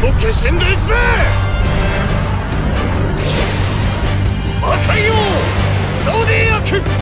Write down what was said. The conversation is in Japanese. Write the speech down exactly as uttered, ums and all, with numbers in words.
消しんでいくぜ。魔界王ゾディアック。